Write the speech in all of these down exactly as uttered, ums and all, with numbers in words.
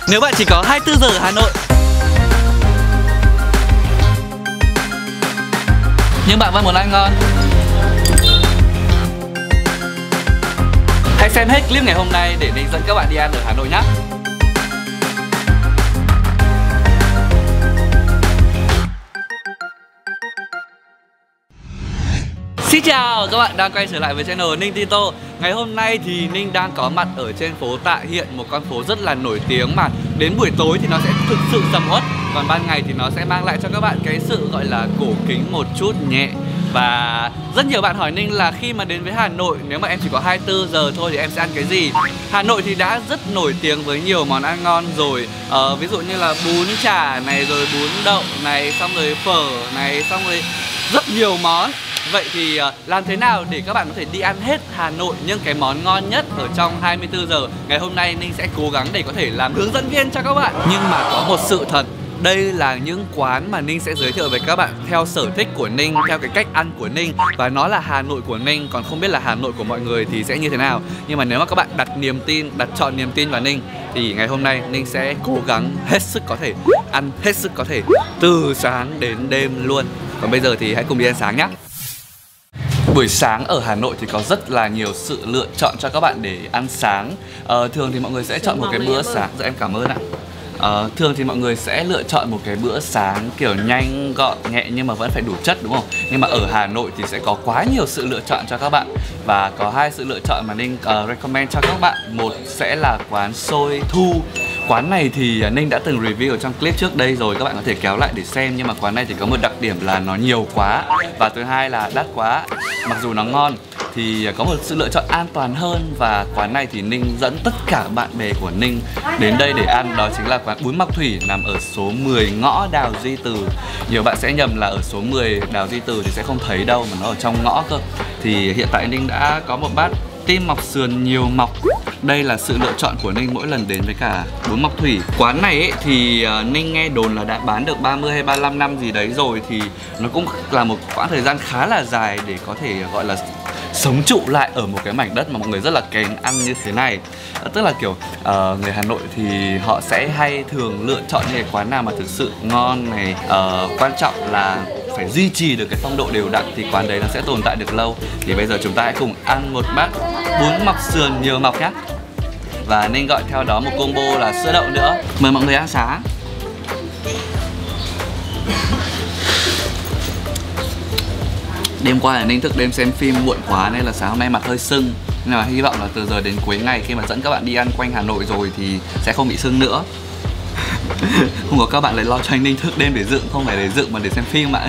Nếu bạn chỉ có hai mươi tư giờ ở Hà Nội nhưng bạn vẫn muốn ăn ngon, hãy xem hết clip ngày hôm nay để Ninh dẫn các bạn đi ăn ở Hà Nội nhé. Xin chào, các bạn đang quay trở lại với channel Ninh Tito. Ngày hôm nay thì Ninh đang có mặt ở trên phố Tạ Hiện, một con phố rất là nổi tiếng mà đến buổi tối thì nó sẽ thực sự sầm uất, còn ban ngày thì nó sẽ mang lại cho các bạn cái sự gọi là cổ kính một chút nhẹ. Và rất nhiều bạn hỏi Ninh là khi mà đến với Hà Nội, nếu mà em chỉ có hai mươi tư giờ thôi thì em sẽ ăn cái gì? Hà Nội thì đã rất nổi tiếng với nhiều món ăn ngon rồi, ờ, ví dụ như là bún chả này, rồi bún đậu này, xong rồi phở này, xong rồi rất nhiều món. Vậy thì uh, làm thế nào để các bạn có thể đi ăn hết Hà Nội những cái món ngon nhất ở trong hai mươi tư giờ? Ngày hôm nay Ninh sẽ cố gắng để có thể làm hướng dẫn viên cho các bạn. Nhưng mà có một sự thật, đây là những quán mà Ninh sẽ giới thiệu với các bạn theo sở thích của Ninh, theo cái cách ăn của Ninh. Và nó là Hà Nội của Ninh, còn không biết là Hà Nội của mọi người thì sẽ như thế nào. Nhưng mà nếu mà các bạn đặt niềm tin, đặt chọn niềm tin vào Ninh thì ngày hôm nay Ninh sẽ cố gắng hết sức có thể, ăn hết sức có thể, từ sáng đến đêm luôn. Còn bây giờ thì hãy cùng đi ăn sáng nhé. Buổi sáng ở Hà Nội thì có rất là nhiều sự lựa chọn cho các bạn để ăn sáng. ờ, Thường thì mọi người sẽ chọn một cái bữa sáng. Dạ em cảm ơn ạ. ờ, Thường thì mọi người sẽ lựa chọn một cái bữa sáng kiểu nhanh, gọn, nhẹ nhưng mà vẫn phải đủ chất, đúng không? Nhưng mà ở Hà Nội thì sẽ có quá nhiều sự lựa chọn cho các bạn. Và có hai sự lựa chọn mà Ninh uh, recommend cho các bạn. Một sẽ là quán Xôi Thu. Quán này thì Ninh đã từng review ở trong clip trước đây rồi, các bạn có thể kéo lại để xem. Nhưng mà quán này thì có một đặc điểm là nó nhiều quá, và thứ hai là đắt quá. Mặc dù nó ngon thì có một sự lựa chọn an toàn hơn. Và quán này thì Ninh dẫn tất cả bạn bè của Ninh đến đây để ăn. Đó chính là quán bún Ngọc Thủy nằm ở số mười ngõ Đào Duy Từ. Nhiều bạn sẽ nhầm là ở số mười Đào Duy Từ thì sẽ không thấy đâu, mà nó ở trong ngõ cơ. Thì hiện tại Ninh đã có một bát tim mọc sườn nhiều mọc. Đây là sự lựa chọn của Ninh mỗi lần đến với cả bún Ngọc Thủy. Quán này ấy, thì uh, Ninh nghe đồn là đã bán được ba mươi hay ba mươi lăm năm gì đấy rồi. Thì nó cũng là một quãng thời gian khá là dài để có thể gọi là sống trụ lại ở một cái mảnh đất mà mọi người rất là kén ăn như thế này. uh, Tức là kiểu uh, người Hà Nội thì họ sẽ hay thường lựa chọn những cái quán nào mà thực sự ngon này. uh, Quan trọng là phải duy trì được cái phong độ đều đặn thì quán đấy nó sẽ tồn tại được lâu. Thì bây giờ chúng ta hãy cùng ăn một bát bún mọc sườn nhiều mọc nhé. Và Ninh gọi theo đó một combo là sữa đậu nữa. Mời mọi người ăn sáng. Đêm qua là Ninh thức đêm xem phim muộn quá nên là sáng hôm nay mặt hơi sưng. Nhưng mà hy vọng là từ giờ đến cuối ngày khi mà dẫn các bạn đi ăn quanh Hà Nội rồi thì sẽ không bị sưng nữa. Không có các bạn lại lo cho anh Ninh thức đêm để dựng, không phải để dựng mà để xem phim ạ.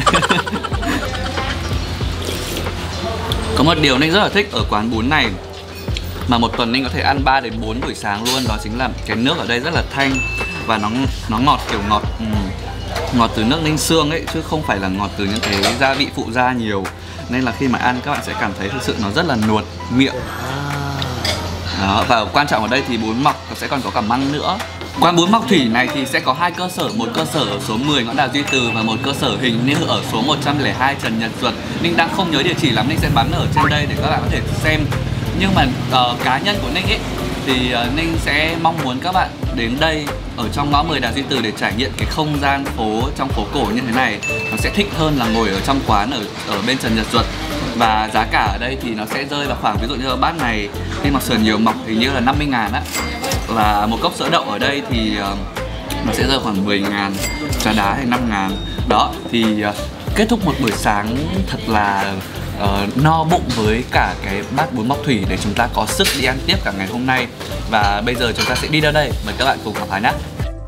Có một điều Ninh rất là thích ở quán bún này mà một tuần Ninh có thể ăn ba đến bốn buổi sáng luôn, đó chính là cái nước ở đây rất là thanh và nó nó ngọt, kiểu ngọt um, ngọt từ nước ninh xương ấy, chứ không phải là ngọt từ những cái gia vị phụ gia nhiều. Nên là khi mà ăn các bạn sẽ cảm thấy thực sự nó rất là nuột miệng. Đó, và quan trọng ở đây thì bún mọc sẽ còn có cả măng nữa. Quán bún Ngọc Thủy này thì sẽ có hai cơ sở, một cơ sở ở số mười ngõ Đào Duy Từ và một cơ sở hình như ở số một trăm lẻ hai Trần Nhật Duật. Ninh đang không nhớ địa chỉ lắm, Ninh sẽ bắn ở trên đây để các bạn có thể xem. Nhưng mà uh, cá nhân của Ninh ấy thì uh, Ninh sẽ mong muốn các bạn đến đây ở trong ngõ mười Đào Duy Từ để trải nghiệm cái không gian phố trong phố cổ như thế này. Nó sẽ thích hơn là ngồi ở trong quán ở ở bên Trần Nhật Duật. Và giá cả ở đây thì nó sẽ rơi vào khoảng, ví dụ như bát này tim mọc sườn nhiều mọc hình như là năm mươi ngàn á. Và một cốc sữa đậu ở đây thì uh, nó sẽ rơi khoảng mười ngàn, trà đá thì năm ngàn. Đó, thì uh, kết thúc một buổi sáng thật là uh, no bụng với cả cái bát bún Ngọc Thủy để chúng ta có sức đi ăn tiếp cả ngày hôm nay. Và bây giờ chúng ta sẽ đi đâu đây? Mời các bạn cùng khám phá nhé.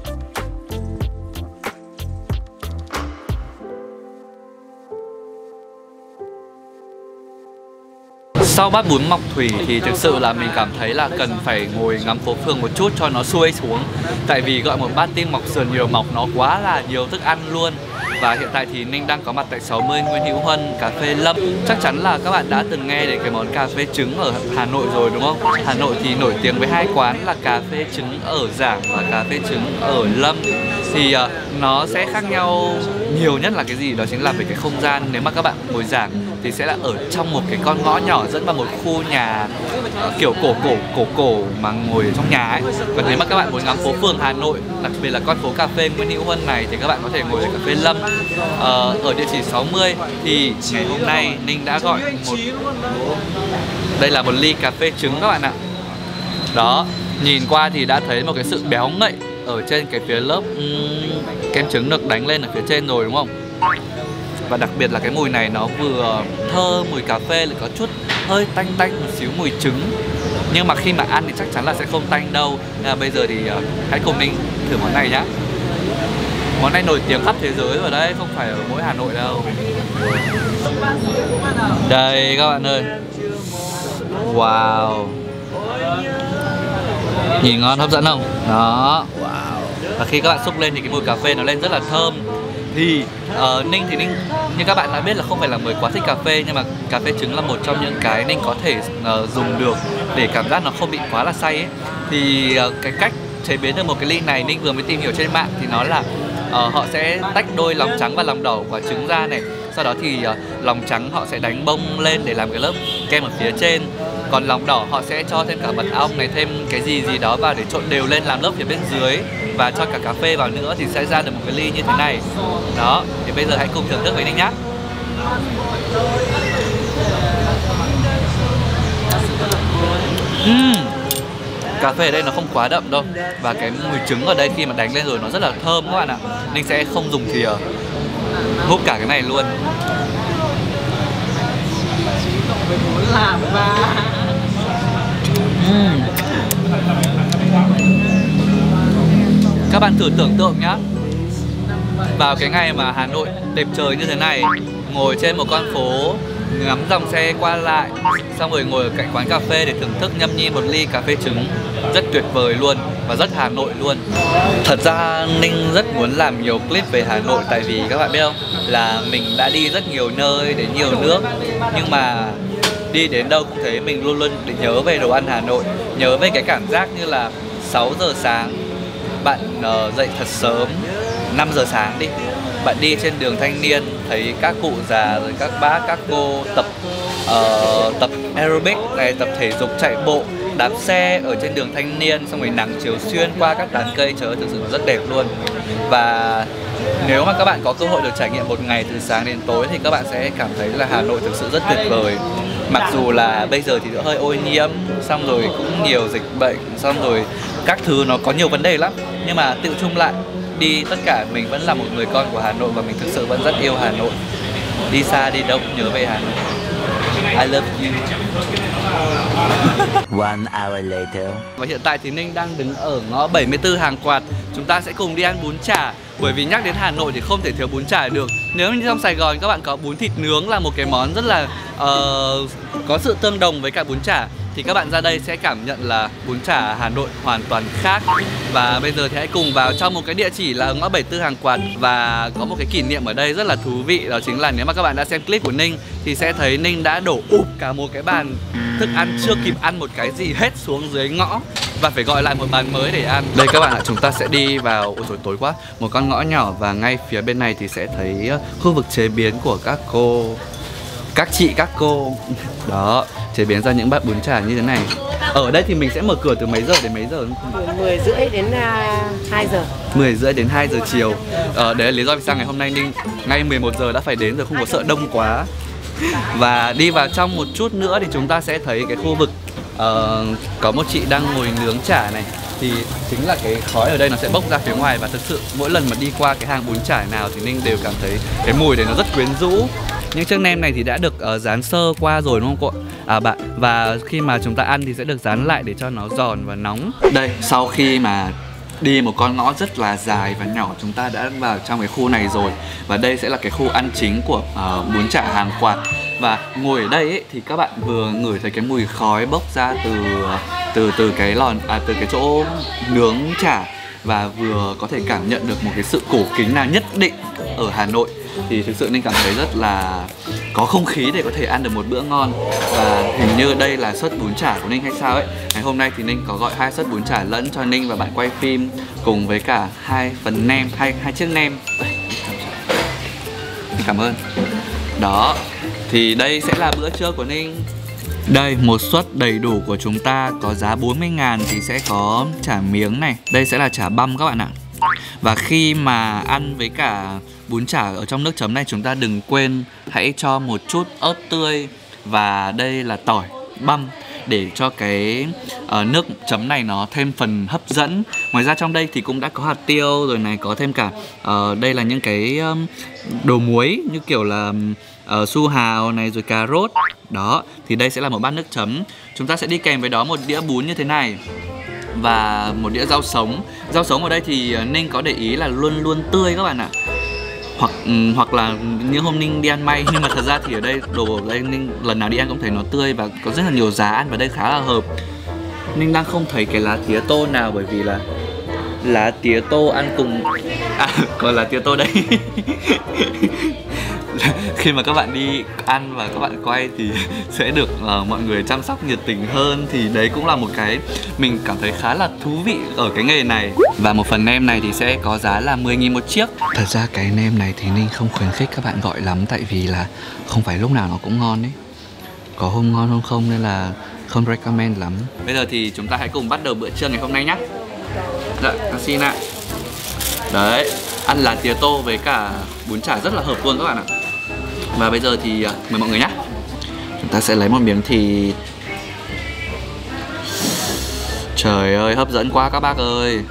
Sau bát bún Ngọc Thủy thì thực sự là mình cảm thấy là cần phải ngồi ngắm phố phường một chút cho nó xuôi xuống. Tại vì gọi một bát tim mọc sườn nhiều mọc nó quá là nhiều thức ăn luôn. Và hiện tại thì Ninh đang có mặt tại sáu mươi Nguyễn Hữu Huân, cà phê Lâm. Chắc chắn là các bạn đã từng nghe đến cái món cà phê trứng ở Hà Nội rồi đúng không? Hà Nội thì nổi tiếng với hai quán là cà phê trứng ở Giảng và cà phê trứng ở Lâm. Thì uh, nó sẽ khác nhau nhiều nhất là cái gì? Đó chính là về cái không gian. Nếu mà các bạn ngồi Giảng thì sẽ là ở trong một cái con ngõ nhỏ dẫn vào một khu nhà uh, kiểu cổ cổ cổ cổ mà ngồi ở trong nhà ấy. Còn nếu mà các bạn muốn ngắm phố phường Hà Nội, đặc biệt là con phố cà phê Nguyễn Hữu Huân này, thì các bạn có thể ngồi ở cà phê Lâm uh, ở địa chỉ sáu mươi. Thì ngày hôm nay Ninh đã gọi một đây là một ly cà phê trứng các bạn ạ. Đó, nhìn qua thì đã thấy một cái sự béo ngậy ở trên cái phía lớp um, kem trứng được đánh lên ở phía trên rồi đúng không? Và đặc biệt là cái mùi này nó vừa thơm mùi cà phê, lại có chút hơi tanh tanh một xíu mùi trứng. Nhưng mà khi mà ăn thì chắc chắn là sẽ không tanh đâu. Nên là bây giờ thì uh, hãy cùng Ninh thử món này nhá. Món này nổi tiếng khắp thế giới rồi đấy, không phải ở mỗi Hà Nội đâu. Đây các bạn ơi. Wow. Nhìn ngon hấp dẫn không? Đó. Wow. Và khi các bạn xúc lên thì cái mùi cà phê nó lên rất là thơm. Thì uh, Ninh thì Ninh như các bạn đã biết là không phải là người quá thích cà phê, nhưng mà cà phê trứng là một trong những cái Ninh có thể uh, dùng được để cảm giác nó không bị quá là say ấy. Thì uh, cái cách chế biến được một cái ly này Ninh vừa mới tìm hiểu trên mạng thì nó là uh, họ sẽ tách đôi lòng trắng và lòng đỏ của quả trứng ra này. Sau đó thì uh, lòng trắng họ sẽ đánh bông lên để làm cái lớp kem ở phía trên. Còn lòng đỏ họ sẽ cho thêm cả mật ong này, thêm cái gì gì đó vào để trộn đều lên làm lớp phía bên dưới. Và cho cả cà phê vào nữa thì sẽ ra được một cái ly như thế này. Đó, thì bây giờ hãy cùng thưởng thức với Ninh nhé. uhm. Cà phê ở đây nó không quá đậm đâu. Và cái mùi trứng ở đây khi mà đánh lên rồi nó rất là thơm các bạn ạ. Ninh sẽ không dùng thìa, húp cả cái này luôn. uhm. Các bạn thử tưởng tượng nhá, vào cái ngày mà Hà Nội đẹp trời như thế này, ngồi trên một con phố, ngắm dòng xe qua lại, xong rồi ngồi ở cạnh quán cà phê để thưởng thức nhâm nhi một ly cà phê trứng, rất tuyệt vời luôn và rất Hà Nội luôn. Thật ra Ninh rất muốn làm nhiều clip về Hà Nội, tại vì các bạn biết không, là mình đã đi rất nhiều nơi, đến nhiều nước, nhưng mà đi đến đâu cũng thấy mình luôn luôn nhớ về đồ ăn Hà Nội, nhớ về cái cảm giác như là sáu giờ sáng bạn uh, dậy thật sớm, năm giờ sáng đi, bạn đi trên đường Thanh Niên thấy các cụ già rồi các bác các cô tập uh, tập aerobic này, tập thể dục chạy bộ, đạp xe ở trên đường Thanh Niên, xong rồi nắng chiếu xuyên qua các tán cây, trời ơi thực sự rất đẹp luôn. Và nếu mà các bạn có cơ hội được trải nghiệm một ngày từ sáng đến tối thì các bạn sẽ cảm thấy là Hà Nội thực sự rất tuyệt vời. Mặc dù là bây giờ thì nó hơi ô nhiễm, xong rồi cũng nhiều dịch bệnh, xong rồi các thứ nó có nhiều vấn đề lắm, nhưng mà tự chung lại đi tất cả mình vẫn là một người con của Hà Nội và mình thực sự vẫn rất yêu Hà Nội. Đi xa đi đâu cũng nhớ về Hà Nội. I love you. One hour later. Và hiện tại thì Ninh đang đứng ở ngõ bảy mươi tư Hàng Quạt. Chúng ta sẽ cùng đi ăn bún chả. Bởi vì nhắc đến Hà Nội thì không thể thiếu bún chả được. Nếu như trong Sài Gòn các bạn có bún thịt nướng là một cái món rất là uh, có sự tương đồng với cả bún chả, thì các bạn ra đây sẽ cảm nhận là bún chả Hà Nội hoàn toàn khác. Và bây giờ thì hãy cùng vào trong một cái địa chỉ là ngõ bảy mươi tư Hàng Quạt. Và có một cái kỷ niệm ở đây rất là thú vị, đó chính là nếu mà các bạn đã xem clip của Ninh thì sẽ thấy Ninh đã đổ ụp cả một cái bàn thức ăn chưa kịp ăn một cái gì hết xuống dưới ngõ và phải gọi lại một bàn mới để ăn. Đây các bạn ạ, chúng ta sẽ đi vào, ôi trời tối quá, một con ngõ nhỏ và ngay phía bên này thì sẽ thấy khu vực chế biến của các cô, các chị, các cô đó, chế biến ra những bát bún chả như thế này. Ở đây thì mình sẽ mở cửa từ mấy giờ đến mấy giờ? mười rưỡi đến hai giờ. mười rưỡi đến hai giờ chiều. Ờ, đấy là lý do vì sao ngày hôm nay Ninh ngay mười một giờ đã phải đến rồi, không có sợ đông quá. Và đi vào trong một chút nữa thì chúng ta sẽ thấy cái khu vực uh, có một chị đang ngồi nướng chả này. Thì chính là cái khói ở đây nó sẽ bốc ra phía ngoài. Và thực sự mỗi lần mà đi qua cái hàng bún chả nào thì Ninh đều cảm thấy cái mùi đấy nó rất quyến rũ. Những chiếc nem này thì đã được uh, dán sơ qua rồi đúng không cô? À bạn, và khi mà chúng ta ăn thì sẽ được dán lại để cho nó giòn và nóng. Đây, sau khi mà đi một con ngõ rất là dài và nhỏ, chúng ta đã vào trong cái khu này rồi. Và đây sẽ là cái khu ăn chính của uh, bún chả Hàng Quạt. Và ngồi ở đây ấy, thì các bạn vừa ngửi thấy cái mùi khói bốc ra từ từ từ cái lò à, từ cái chỗ nướng chả, và vừa có thể cảm nhận được một cái sự cổ kính nào nhất định ở Hà Nội. Thì thực sự Ninh cảm thấy rất là có không khí để có thể ăn được một bữa ngon. Và hình như đây là suất bún chả của Ninh hay sao ấy. Ngày hôm nay thì Ninh có gọi hai suất bún chả lẫn cho Ninh và bạn quay phim, cùng với cả hai phần nem, hai hai chiếc nem. Đây, cảm ơn. Đó. Thì đây sẽ là bữa trưa của Ninh. Đây, một suất đầy đủ của chúng ta có giá bốn mươi ngàn thì sẽ có chả miếng này. Đây sẽ là chả băm các bạn ạ. Và khi mà ăn với cả bún chả ở trong nước chấm này, chúng ta đừng quên hãy cho một chút ớt tươi và đây là tỏi băm để cho cái uh, nước chấm này nó thêm phần hấp dẫn. Ngoài ra trong đây thì cũng đã có hạt tiêu rồi này, có thêm cả uh, đây là những cái um, đồ muối như kiểu là uh, su hào này, rồi cà rốt. Đó, thì đây sẽ là một bát nước chấm. Chúng ta sẽ đi kèm với đó một đĩa bún như thế này và một đĩa rau sống. Rau sống ở đây thì Ninh có để ý là luôn luôn tươi các bạn ạ. Hoặc um, hoặc là những hôm Ninh đi ăn may, nhưng mà thật ra thì ở đây đồ ở đây Ninh lần nào đi ăn cũng thấy nó tươi và có rất là nhiều giá, ăn vào đây khá là hợp. Ninh đang không thấy cái lá tía tô nào bởi vì là lá tía tô ăn cùng à, còn lá tía tô đây. Khi mà các bạn đi ăn và các bạn quay thì sẽ được uh, mọi người chăm sóc nhiệt tình hơn. Thì đấy cũng là một cái mình cảm thấy khá là thú vị ở cái nghề này. Và một phần nem này thì sẽ có giá là mười nghìn một chiếc. Thật ra cái nem này thì Ninh không khuyến khích các bạn gọi lắm, tại vì là không phải lúc nào nó cũng ngon đấy. Có hôm ngon hôm không nên là không recommend lắm. Bây giờ thì chúng ta hãy cùng bắt đầu bữa trưa ngày hôm nay nhé. Dạ, xin ạ. Đấy, ăn lá tía tô với cả bún chả rất là hợp luôn các bạn ạ. Và bây giờ thì mời mọi người nhé. Chúng ta sẽ lấy một miếng thịt. Trời ơi, hấp dẫn quá các bác ơi.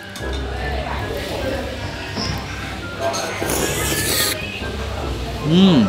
Uhm.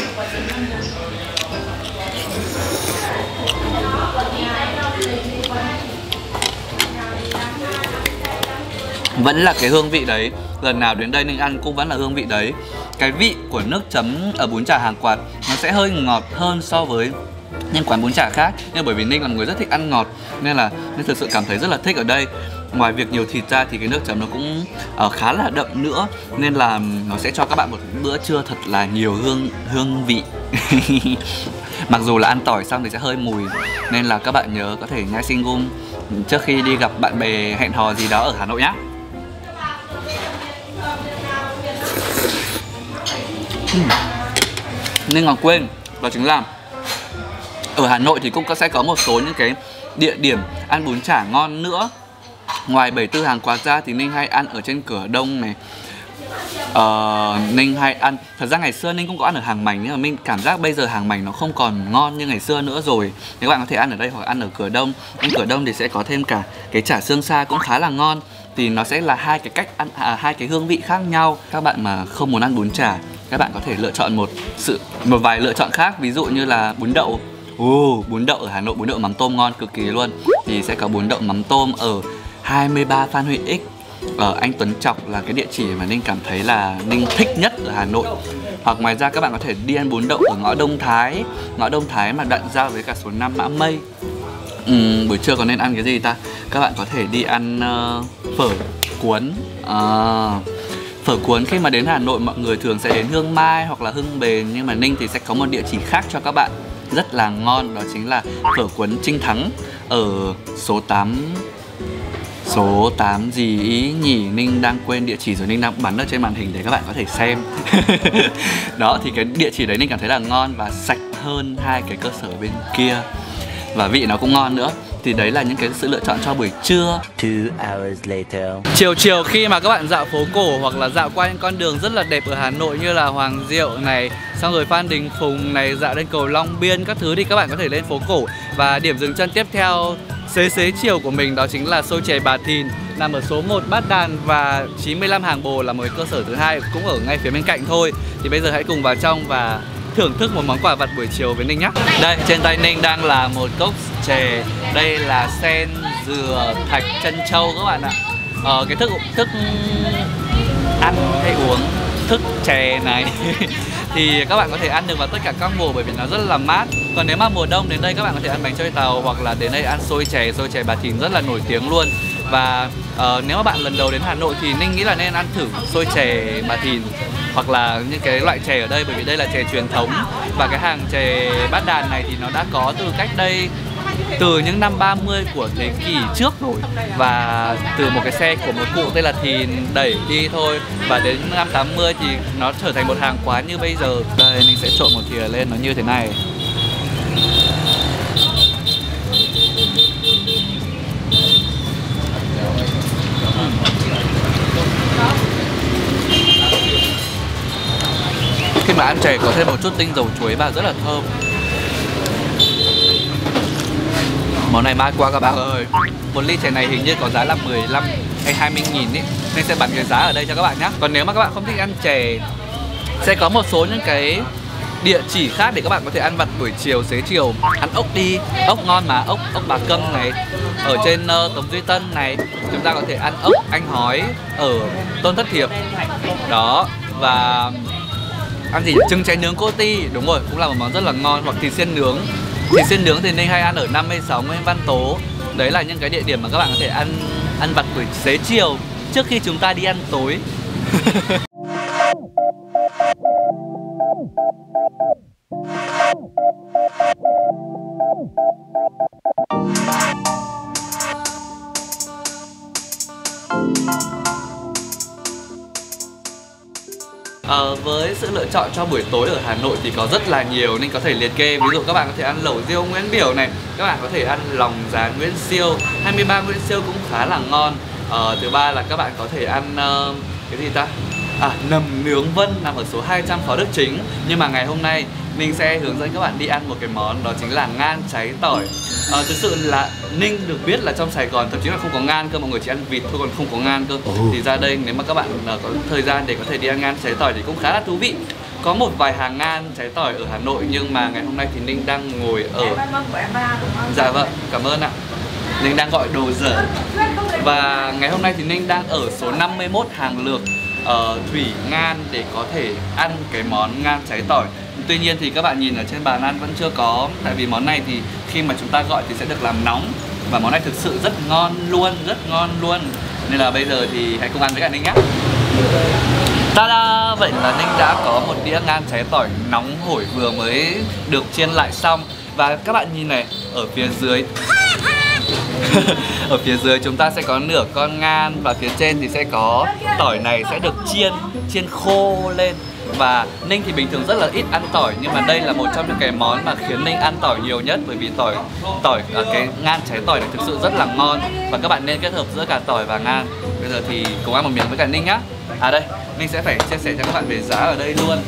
Vẫn là cái hương vị đấy. Lần nào đến đây Ninh ăn cũng vẫn là hương vị đấy. Cái vị của nước chấm ở bún chả Hàng Quạt nó sẽ hơi ngọt hơn so với những quán bún chả khác. Nhưng bởi vì Ninh là một người rất thích ăn ngọt nên là Ninh thực sự cảm thấy rất là thích ở đây. Ngoài việc nhiều thịt ra thì cái nước chấm nó cũng uh, khá là đậm nữa, nên là nó sẽ cho các bạn một bữa trưa thật là nhiều hương hương vị. Mặc dù là ăn tỏi xong thì sẽ hơi mùi, nên là các bạn nhớ có thể nhai sinh gum trước khi đi gặp bạn bè hẹn hò gì đó ở Hà Nội nhé. uhm. Nên còn quên, đó chính là ở Hà Nội thì cũng sẽ có một số những cái địa điểm ăn bún chả ngon nữa. Ngoài bảy mươi tư Hàng Quạt ra thì Ninh hay ăn ở trên Cửa Đông này. Ờ, Ninh hay ăn, thật ra ngày xưa Ninh cũng có ăn ở Hàng Mành, nhưng mà mình cảm giác bây giờ Hàng Mành nó không còn ngon như ngày xưa nữa rồi. Nếu các bạn có thể ăn ở đây hoặc ăn ở Cửa Đông. Ăn Cửa Đông thì sẽ có thêm cả cái chả xương xa cũng khá là ngon. Thì nó sẽ là hai cái cách ăn, à, hai cái hương vị khác nhau. Các bạn mà không muốn ăn bún chả, các bạn có thể lựa chọn một sự một vài lựa chọn khác, ví dụ như là bún đậu. Ồ, uh, bún đậu ở Hà Nội, bún đậu mắm tôm ngon cực kỳ luôn. Thì sẽ có bún đậu mắm tôm ở hai mươi ba Phan Huy Ích. Ở anh Tuấn Chọc là cái địa chỉ mà Ninh cảm thấy là Ninh thích nhất ở Hà Nội. Hoặc ngoài ra các bạn có thể đi ăn bún đậu ở ngõ Đông Thái. Ngõ Đông Thái mà đoạn giao với cả số năm Mã Mây. uhm, Buổi trưa còn nên ăn cái gì ta? Các bạn có thể đi ăn uh, phở cuốn. uh, Phở cuốn khi mà đến Hà Nội mọi người thường sẽ đến Hương Mai hoặc là Hưng Bền. Nhưng mà Ninh thì sẽ có một địa chỉ khác cho các bạn rất là ngon, đó chính là phở cuốn Trinh Thắng ở số tám. Số tám gì ý nhỉ? Ninh đang quên địa chỉ rồi, Ninh đang bắn ở trên màn hình để các bạn có thể xem. Đó, thì cái địa chỉ đấy Ninh cảm thấy là ngon và sạch hơn hai cái cơ sở bên kia. Và vị nó cũng ngon nữa. Thì đấy là những cái sự lựa chọn cho buổi trưa. Two hours later. Chiều chiều khi mà các bạn dạo phố cổ hoặc là dạo qua những con đường rất là đẹp ở Hà Nội như là Hoàng Diệu này, xong rồi Phan Đình Phùng này, dạo lên cầu Long Biên các thứ, thì các bạn có thể lên phố cổ. Và điểm dừng chân tiếp theo xế xế chiều của mình đó chính là xôi chè Bà Thìn, nằm ở số một Bát Đàn, và chín mươi lăm Hàng Bồ là một cơ sở thứ hai cũng ở ngay phía bên cạnh thôi. Thì bây giờ hãy cùng vào trong và thưởng thức một món quà vặt buổi chiều với Ninh nhé. Đây, trên tay Ninh đang là một cốc chè. Đây là sen dừa thạch trân châu các bạn ạ. Ờ, cái thức thức ăn hay uống thức chè này thì các bạn có thể ăn được vào tất cả các mùa bởi vì nó rất là mát. Còn nếu mà mùa đông đến đây các bạn có thể ăn bánh trôi tàu hoặc là đến đây ăn xôi chè. Xôi chè Bà Thìn rất là nổi tiếng luôn. Và uh, nếu mà bạn lần đầu đến Hà Nội thì Ninh nghĩ là nên ăn thử xôi chè Bà Thìn hoặc là những cái loại chè ở đây, bởi vì đây là chè truyền thống. Và cái hàng chè Bát Đàn này thì nó đã có từ cách đây từ những năm ba mươi của thế kỷ trước rồi. Và từ một cái xe của một cụ tên là Thìn đẩy đi thôi. Và đến năm tám mươi thì nó trở thành một hàng quán như bây giờ. Đây, mình sẽ trộn một thìa lên nó như thế này. Khi mà ăn chè có thêm một chút tinh dầu chuối vào rất là thơm. Món này mát quá các bác ơi. Một ly chè này hình như có giá là mười lăm hay hai mươi nghìn ý. Nên sẽ bán cái giá ở đây cho các bạn nhé. Còn nếu mà các bạn không thích ăn chè, sẽ có một số những cái địa chỉ khác để các bạn có thể ăn vặt buổi chiều, xế chiều. Ăn ốc đi, ốc ngon mà, ốc ốc Bà Câm này, ở trên uh, Tống Duy Tân này. Chúng ta có thể ăn ốc Anh Hói ở Tôn Thất Hiệp. Đó, và ăn gì? Trứng cháy nướng Cô Ti, đúng rồi, cũng là một món rất là ngon. Hoặc thịt xiên nướng. Thịt xiên nướng thì Ninh hay ăn ở năm mươi sáu Nguyễn Văn Tố. Đấy là những cái địa điểm mà các bạn có thể ăn ăn vặt buổi xế chiều trước khi chúng ta đi ăn tối. Ờ, với sự lựa chọn cho buổi tối ở Hà Nội thì có rất là nhiều nên có thể liệt kê. Ví dụ các bạn có thể ăn lẩu riêu Nguyễn Biểu này, các bạn có thể ăn lòng rán Nguyễn Siêu, hai mươi ba Nguyễn Siêu cũng khá là ngon. Ờ, thứ ba là các bạn có thể ăn uh, cái gì ta? À, nầm nướng Vân nằm ở số hai trăm Phó Đức Chính. Nhưng mà ngày hôm nay Ninh sẽ hướng dẫn các bạn đi ăn một cái món, đó chính là ngan cháy tỏi. À, thực sự là Ninh được biết là trong Sài Gòn thậm chí là không có ngan cơ, mọi người chỉ ăn vịt thôi còn không có ngan cơ. Thì ra đây nếu mà các bạn uh, có thời gian để có thể đi ăn ngan cháy tỏi thì cũng khá là thú vị. Có một vài hàng ngan cháy tỏi ở Hà Nội nhưng mà ngày hôm nay thì Ninh đang ngồi ở... Dạ vâng, cảm ơn ạ. Ninh đang gọi đồ dở. Và ngày hôm nay thì Ninh đang ở số năm mươi mốt Hàng Lược uh, Thủy Ngan để có thể ăn cái món ngan cháy tỏi. Tuy nhiên thì các bạn nhìn ở trên bàn ăn vẫn chưa có. Tại vì món này thì khi mà chúng ta gọi thì sẽ được làm nóng. Và món này thực sự rất ngon luôn, rất ngon luôn. Nên là bây giờ thì hãy cùng ăn với cả Ninh nhé. Ta-da! Vậy là Ninh đã có một đĩa ngan cháy tỏi nóng hổi vừa mới được chiên lại xong. Và các bạn nhìn này, ở phía dưới ở phía dưới chúng ta sẽ có nửa con ngan. Và phía trên thì sẽ có tỏi này sẽ được chiên, chiên khô lên. Và Ninh thì bình thường rất là ít ăn tỏi, nhưng mà đây là một trong những cái món mà khiến Ninh ăn tỏi nhiều nhất. Bởi vì tỏi, tỏi cái ngan cháy tỏi này thực sự rất là ngon. Và các bạn nên kết hợp giữa cả tỏi và ngan. Bây giờ thì cùng ăn một miếng với cả Ninh nhá. À đây, Ninh sẽ phải chia sẻ cho các bạn về giá ở đây luôn.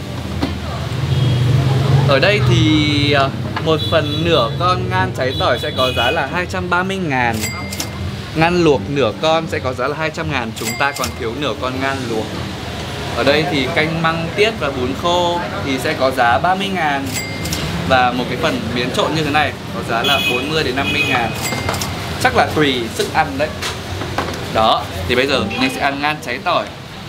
Ở đây thì một phần nửa con ngan cháy tỏi sẽ có giá là hai trăm ba mươi ngàn. Ngan luộc nửa con sẽ có giá là hai trăm ngàn. Chúng ta còn thiếu nửa con ngan luộc. Ở đây thì canh măng tiết và bún khô thì sẽ có giá ba mươi ngàn. Và một cái phần miến trộn như thế này có giá là bốn mươi đến năm mươi ngàn. Chắc là tùy sức ăn đấy. Đó, thì bây giờ mình sẽ ăn ngan cháy tỏi.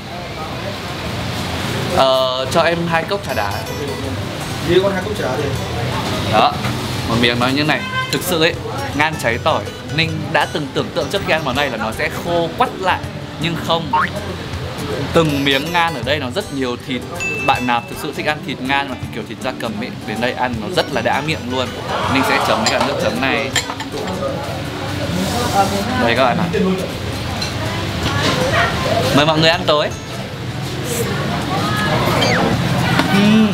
Ờ, cho em hai cốc trà đá. Như con hai cốc trà đi. Đó, một miếng nó như này. Thực sự ấy, ngan cháy tỏi Ninh đã từng tưởng tượng trước khi ăn món này là nó sẽ khô quắt lại. Nhưng không. Từng miếng ngan ở đây nó rất nhiều thịt. Bạn nào thực sự thích ăn thịt ngan mà kiểu thịt gia cầm ấy, đến đây ăn nó rất là đã miệng luôn. Ninh sẽ chấm với cả nước chấm này. Đây các bạn ạ. Mời mọi người ăn tối. uhm.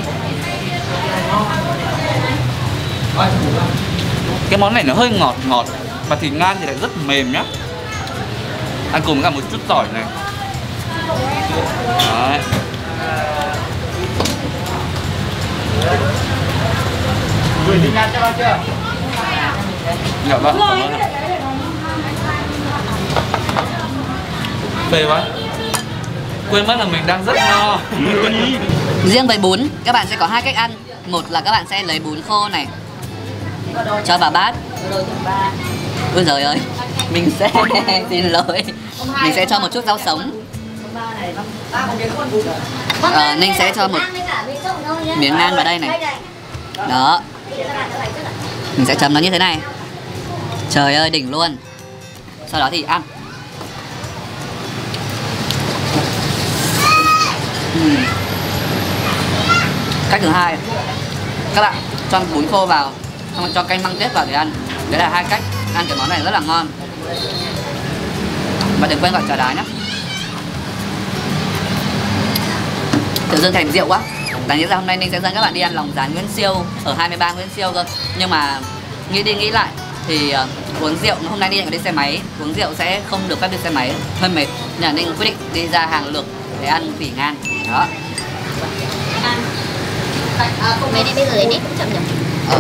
Cái món này nó hơi ngọt ngọt. Và thịt ngan thì lại rất mềm nhá. Ăn cùng với cả một chút tỏi này. Đấy. Gửi thịt ngan cho bác chưa? Dạ vâng, cảm ơn ạ. Phê quá. Quên mất là mình đang rất no. Riêng với bún, các bạn sẽ có hai cách ăn. Một là các bạn sẽ lấy bún khô này, cho vào bát. Ôi giời ơi, mình sẽ xin lỗi, mình sẽ cho một chút rau sống. Ờ, Ninh sẽ cho một miếng ngan vào đây này. Đó, mình sẽ chấm nó như thế này. Trời ơi, đỉnh luôn. Sau đó thì ăn. uhm. Cách thứ hai, các bạn cho bún khô vào, xong rồi cho canh măng tết vào để ăn. Đấy là hai cách ăn cái món này rất là ngon. Và đừng quên gọi chả đá nhé. Tự dưng thèm rượu quá. Đáng nhẽ ra hôm nay Ninh sẽ dẫn các bạn đi ăn lòng rán Nguyễn Siêu ở hai mươi ba Nguyễn Siêu cơ. Nhưng mà nghĩ đi nghĩ lại thì uh, uống rượu, hôm nay đi đi xe máy, uống rượu sẽ không được phép đi xe máy, hơi mệt. Nên là Ninh quyết định đi ra hàng lược để ăn phỉ ngang. Đó. À, không mấy đi bây giờ đến đi cũng chậm nhỉ. Ờ.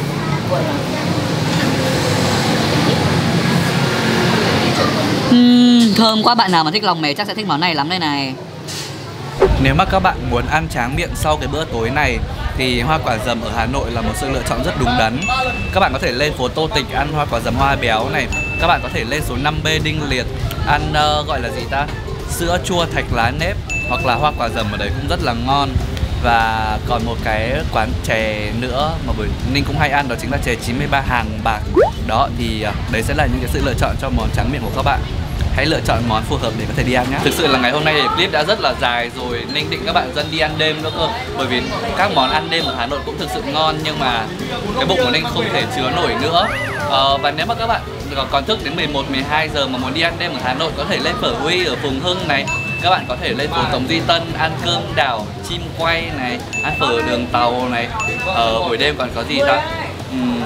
Uhm, thơm quá, bạn nào mà thích lòng mề chắc sẽ thích món này lắm đây này. Nếu mà các bạn muốn ăn tráng miệng sau cái bữa tối này thì hoa quả dầm ở Hà Nội là một sự lựa chọn rất đúng đắn. Các bạn có thể lên phố Tô Tịch ăn hoa quả dầm hoa béo này. Các bạn có thể lên số năm B Đinh Liệt ăn uh, gọi là gì ta? Sữa chua thạch lá nếp, hoặc là hoa quả dầm ở đấy cũng rất là ngon. Và còn một cái quán chè nữa mà buổi Ninh cũng hay ăn, đó chính là chè chín mươi ba Hàng Bạc. Đó thì uh, đấy sẽ là những cái sự lựa chọn cho món tráng miệng của các bạn. Hãy lựa chọn món phù hợp để có thể đi ăn nhé. Thực sự là ngày hôm nay thì clip đã rất là dài rồi. Ninh định các bạn dân đi ăn đêm nữa cơ. Bởi vì các món ăn đêm ở Hà Nội cũng thực sự ngon, nhưng mà cái bụng của Ninh không thể chứa nổi nữa. ờ, Và nếu mà các bạn còn thức đến mười một, mười hai giờ mà muốn đi ăn đêm ở Hà Nội, có thể lên phở Huy ở Phùng Hưng này. Các bạn có thể lên phố Tống Duy Tân ăn cơm đảo chim quay này, ăn phở đường tàu này. ờ, Buổi đêm còn có gì ta? Uhm...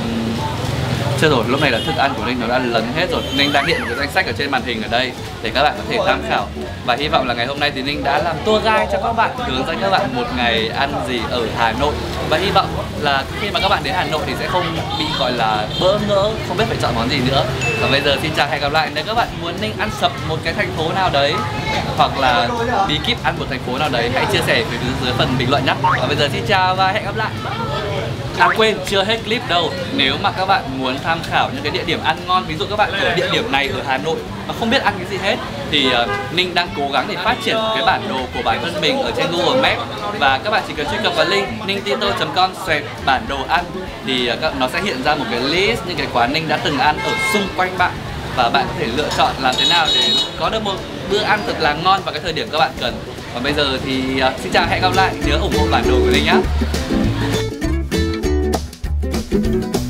Chưa rồi, lúc này là thức ăn của Ninh nó đã lấn hết rồi. Ninh đang hiện một cái danh sách ở trên màn hình ở đây để các bạn có thể tham khảo. Và hy vọng là ngày hôm nay thì Ninh đã làm tour guide cho các bạn, hướng dẫn các bạn một ngày ăn gì ở Hà Nội. Và hy vọng là khi mà các bạn đến Hà Nội thì sẽ không bị gọi là bỡ ngỡ, không biết phải chọn món gì nữa. Và bây giờ xin chào, hẹn gặp lại. Nếu các bạn muốn Ninh ăn sập một cái thành phố nào đấy, hoặc là bí kíp ăn một thành phố nào đấy, hãy chia sẻ phía dưới phần bình luận nhé. Và bây giờ xin chào và hẹn gặp lại. À quên, chưa hết clip đâu. Nếu mà các bạn muốn tham khảo những cái địa điểm ăn ngon, ví dụ các bạn ở địa điểm này ở Hà Nội mà không biết ăn cái gì hết, thì uh, Ninh đang cố gắng để phát triển cái bản đồ của bản thân mình ở trên Google Maps. Và các bạn chỉ cần truy cập vào link ningtito chấm com slash bản đồ ăn thì uh, nó sẽ hiện ra một cái list những cái quán Ninh đã từng ăn ở xung quanh bạn. Và bạn có thể lựa chọn làm thế nào để có được một bữa ăn thật là ngon vào cái thời điểm các bạn cần. Và bây giờ thì uh, xin chào, hẹn gặp lại. Nhớ ủng hộ bản đồ của Ninh nhé.